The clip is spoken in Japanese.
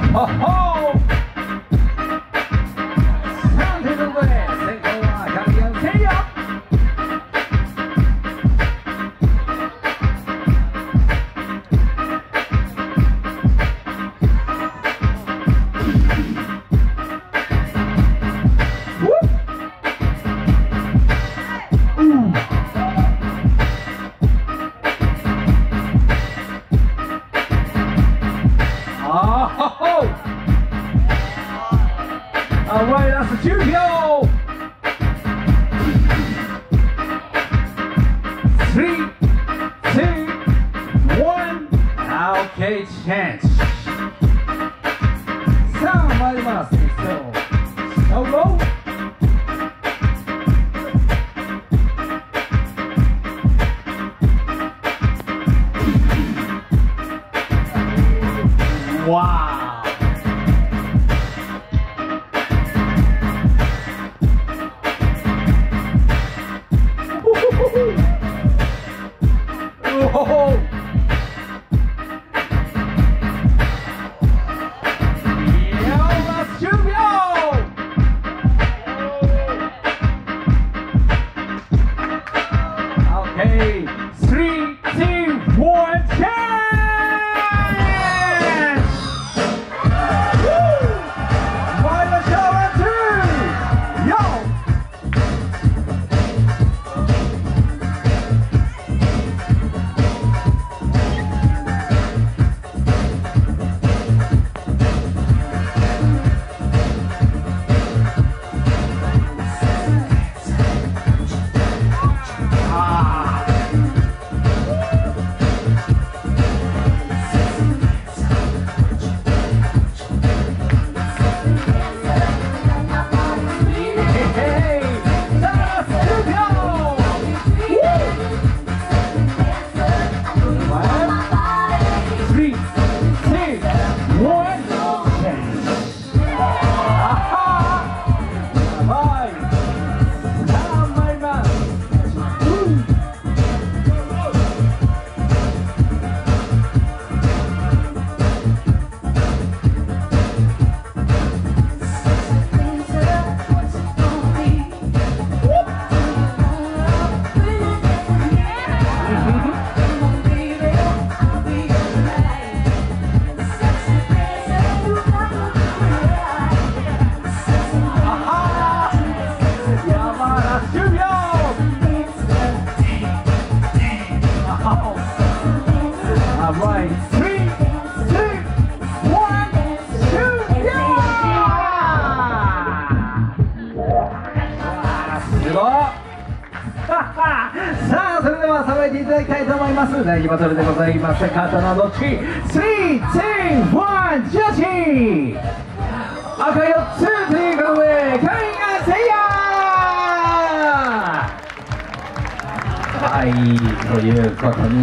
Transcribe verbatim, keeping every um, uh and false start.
ほほー。さあということで先攻はカリアンセイヤ。Alright, that's the two go. Three, two, one. Okay, chance. さあ参ります。So, go. Wow. Oh! Yeah, let's shoot yo! Okay, three, two, one, chance! Woo! Final shot two! Yo! Alright, three, two, one, shoot! Yeah! すごいさあそれではさばいていただきたいと思います。第二バトルでございます。刀どっち スリー、ツー、ワン、ジャッジ赤よっつということでカリンがせいやはいということに